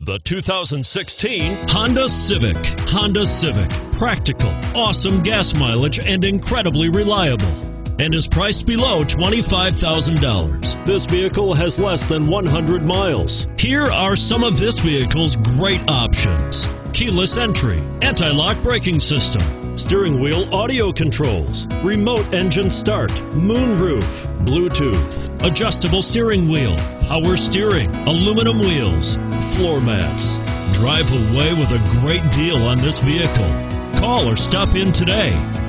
The 2016 Honda Civic. Honda Civic. Practical, awesome gas mileage, and incredibly reliable. And is priced below $25,000. This vehicle has less than 100 miles. Here are some of this vehicle's great options: keyless entry, anti-lock braking system, steering wheel audio controls, remote engine start, moonroof, Bluetooth, adjustable steering wheel, power steering, aluminum wheels, floor mats. Drive away with a great deal on this vehicle. Call or stop in today.